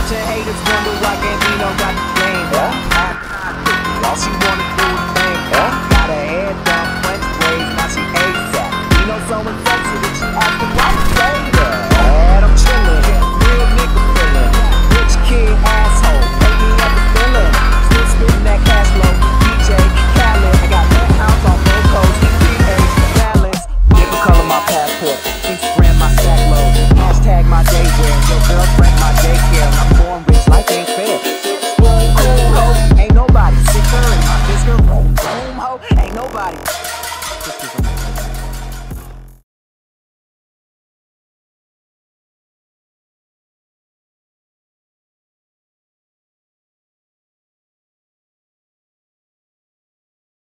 Watching haters wonder why Gambino got the game. All she wanna do is bang. Got her hair done, French braids, now she ASAP. You know someone sexy that she acting right later. I'm chillin', real nigga feelin'. Rich kid asshole, pay me up the feelin'. Still spittin' that cash flow, DJ Khaled. I got that house on both coasts, 3A's balance. Different color my passport, Instagram my sack load. Hashtag my day wear, your girlfriend my daycare. And I'm born rich, life ain't fair. Ain't nobody sicker in my Mr. Room, ho, ain't nobody.